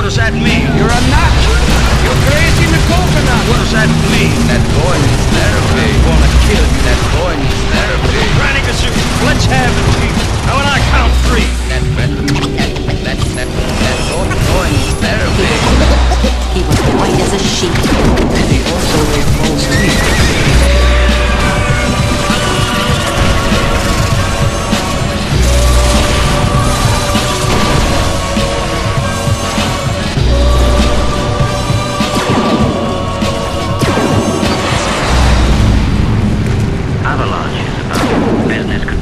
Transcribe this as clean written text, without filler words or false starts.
does that mean? You're a nut. You're crazy in the coconut. What does that mean? That boy needs therapy. I wanna kill you. That boy needs therapy. Granny Gazoo, let's have it, people. Now when I count three. That boy needs therapy. He was white as a sheet. And he also ate most meat. Avalanche is about business